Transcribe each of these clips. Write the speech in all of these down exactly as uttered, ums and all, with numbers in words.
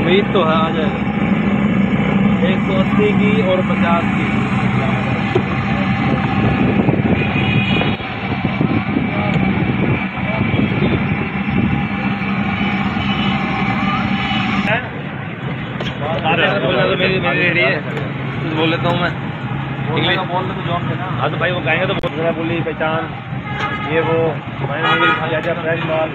उम्मीद तो है आ जाएगा। एक सौ अस्सी की और पचास की। बोलना तो मेरी मेरी रेडी है, कुछ बोल लेता हूँ मैं। इंग्लिश बोल ले तो जॉब देना। हाँ तो भाई वो गाएंगे तो बहुत ज़्यादा बोली पहचान ये वो फ्रेश माल।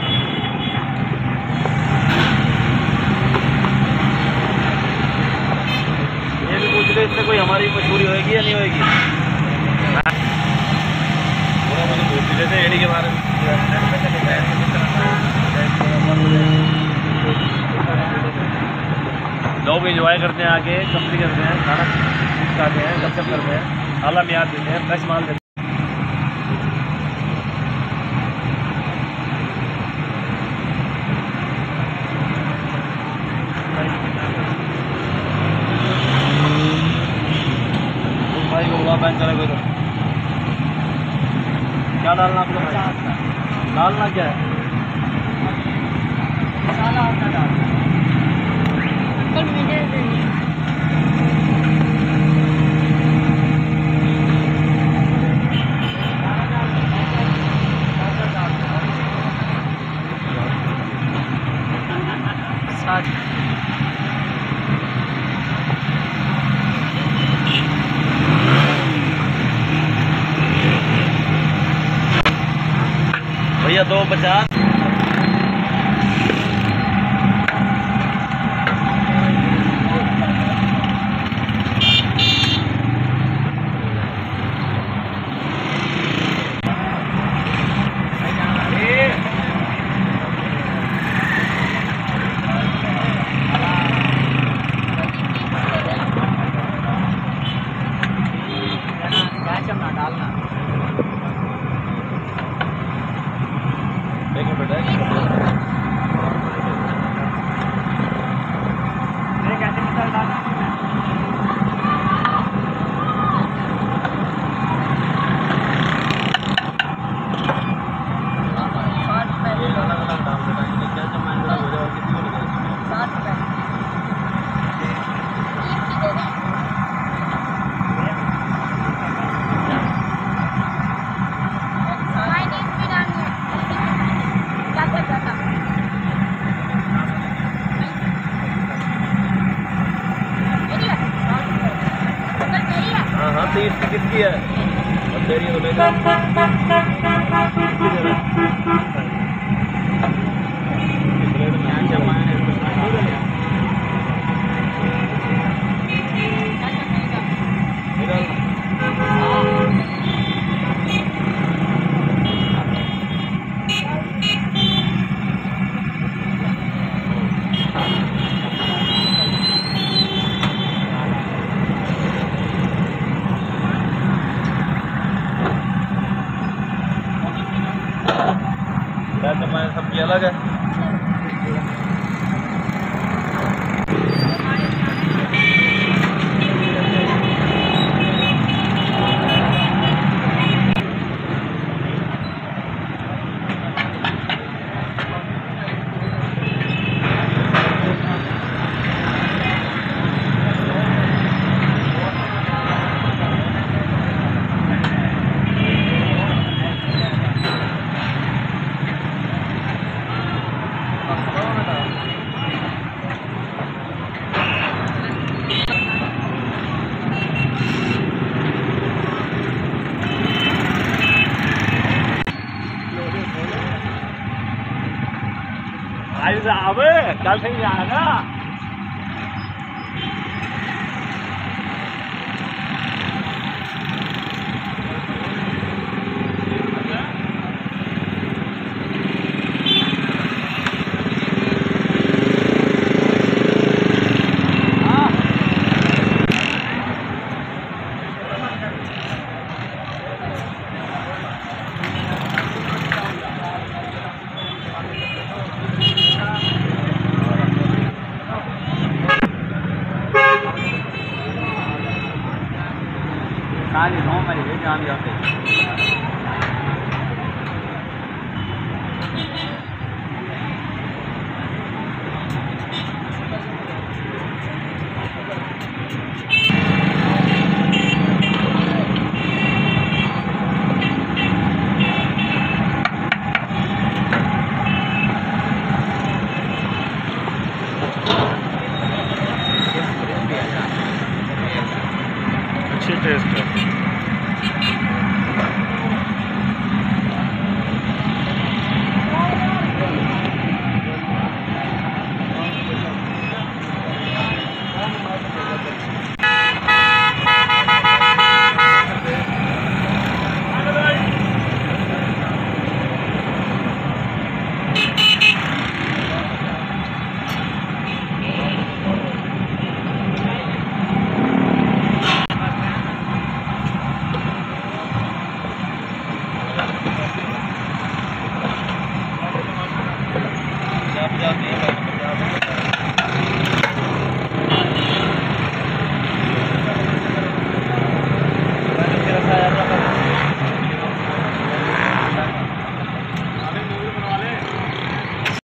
ये भी पूछ ले इससे कोई हमारी मजबूरी होएगी या नहीं होएगी। पूरा मुझे पूछ लेते हैं एडी के बारे में। लोग इंजॉय करते हैं, आके कंपनी करते हैं, खाना खाते हैं, गपशप करते हैं, आला मियाद देते हैं, फ्रेश माल देते हैं। भाई को बुला बैंक करेगा तो क्या डालना आपको? डालना क्या है? मसाला होता डालना। भैया दो पचास। तीस की किसकी है? अब तेरी तो ले लो। सब्जी अलग है। साहब कल से ही आएगा। काली नौ महीने जान जाते